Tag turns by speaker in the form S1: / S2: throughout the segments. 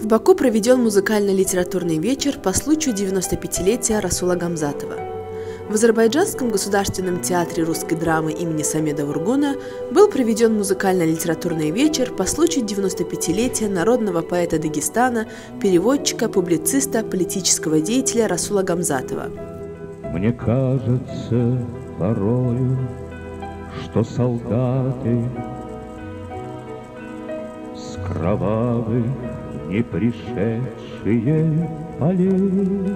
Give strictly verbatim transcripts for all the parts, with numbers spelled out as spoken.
S1: В Баку проведен музыкально-литературный вечер по случаю девяностопятилетия Расула Гамзатова. В Азербайджанском государственном театре русской драмы имени Самеда Вургуна был проведен музыкально-литературный вечер по случаю девяностопятилетия народного поэта Дагестана, переводчика, публициста, политического деятеля Расула Гамзатова.
S2: Мне кажется порою, что солдаты с кровавых не пришедшие полей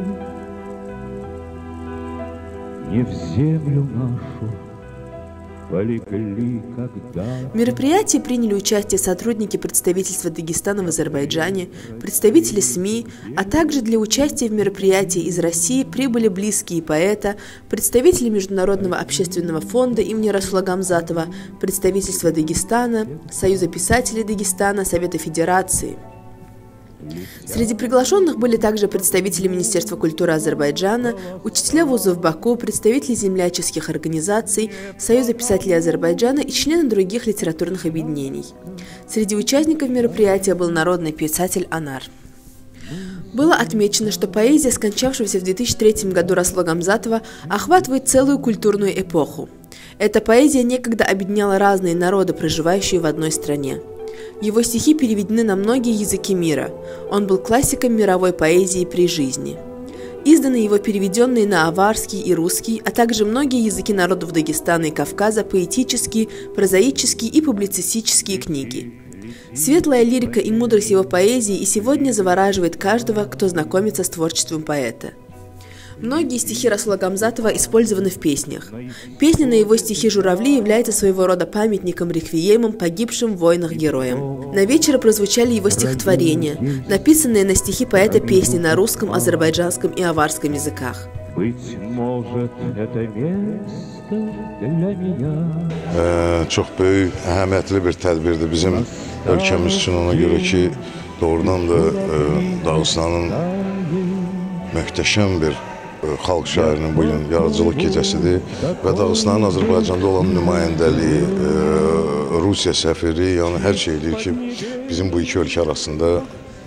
S2: не в землю нашу полегли когда.
S1: В мероприятии приняли участие сотрудники представительства Дагестана в Азербайджане, представители СМИ, а также для участия в мероприятии из России прибыли близкие поэта, представители Международного общественного фонда имени Расула Гамзатова, представительства Дагестана, Союза писателей Дагестана, Совета Федерации. Среди приглашенных были также представители Министерства культуры Азербайджана, учителя вузов Баку, представители земляческих организаций, Союза писателей Азербайджана и члены других литературных объединений. Среди участников мероприятия был народный писатель Анар. Было отмечено, что поэзия скончавшегося в две тысячи третьем году Расула Гамзатова охватывает целую культурную эпоху. Эта поэзия некогда объединяла разные народы, проживающие в одной стране. Его стихи переведены на многие языки мира. Он был классиком мировой поэзии при жизни. Изданы его переведенные на аварский и русский, а также многие языки народов Дагестана и Кавказа поэтические, прозаические и публицистические книги. Светлая лирика и мудрость его поэзии и сегодня завораживает каждого, кто знакомится с творчеством поэта. Многие стихи Расула Гамзатова использованы в песнях. Песня на его стихи «Журавли» является своего рода памятником-реквиемом погибшим в войнах-героям. На вечере прозвучали его стихотворения, написанные на стихи поэта песни на русском, азербайджанском и аварском языках.
S2: Быть может, это место для меня.
S3: Çox böyük, əhəmiyyətli bir tədbirdir bizim ölkəmiz üçün, ona görə ki, doğrudan da Dağıstanın möhtəşəm bir xalq şairinin bugün yaradıcılıq gecəsidir və Dağıstanın Azərbaycanda olan nümayəndəliyi, Rusiya səfiri, yəni hər şey deyir ki, bizim bu iki ölkə arasında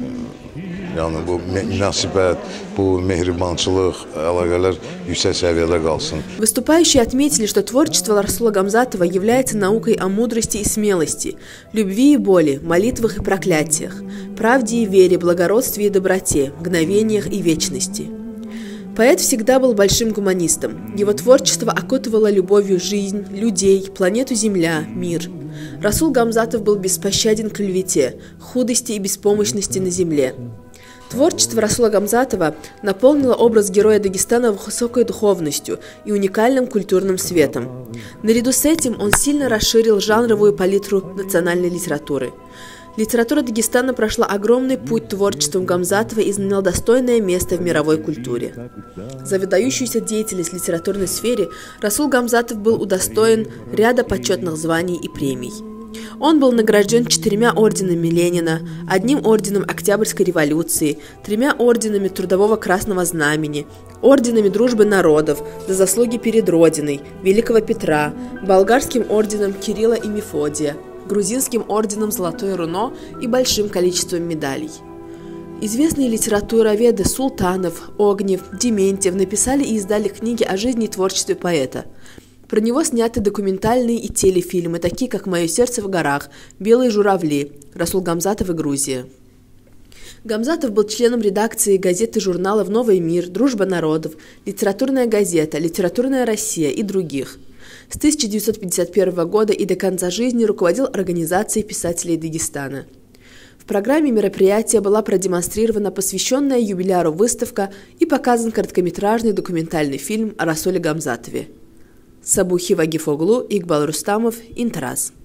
S3: yəni bu münasibət, bu mehribançılıq, əlaqələr yüksək səviyyədə qalsın.
S1: Выступающие отметили, что творчество Расула Гамзатова является наукой о мудрости и смелости, любви и боли, молитвах и проклятиях, правде и вере, благородстве и доброте, мгновениях и вечности. Поэт всегда был большим гуманистом. Его творчество окутывало любовью жизнь, людей, планету Земля, мир. Расул Гамзатов был беспощаден к клевете, худости и беспомощности на земле. Творчество Расула Гамзатова наполнило образ героя Дагестана высокой духовностью и уникальным культурным светом. Наряду с этим он сильно расширил жанровую палитру национальной литературы. Литература Дагестана прошла огромный путь творчеством Гамзатова и заняла достойное место в мировой культуре. За выдающуюся деятельность в литературной сфере Расул Гамзатов был удостоен ряда почетных званий и премий. Он был награжден четырьмя орденами Ленина, одним орденом Октябрьской революции, тремя орденами Трудового Красного Знамени, орденами Дружбы народов за заслуги перед Родиной, Великого Петра, болгарским орденом Кирилла и Мефодия, грузинским орденом Золотое руно и большим количеством медалей. Известные литературоведы Султанов, Огнев, Дементьев написали и издали книги о жизни и творчестве поэта. Про него сняты документальные и телефильмы, такие как «Мое сердце в горах», «Белые журавли», Расул Гамзатов и Грузия. Гамзатов был членом редакции газет и журналов «Новый мир», «Дружба народов», «Литературная газета», «Литературная Россия» и других. С тысяча девятьсот пятьдесят первого года и до конца жизни руководил Организацией писателей Дагестана. В программе мероприятия была продемонстрирована посвященная юбиляру выставка и показан короткометражный документальный фильм о Расуле Гамзатове. Сабухи Вагифоглу, Игбал Рустамов, Интераз.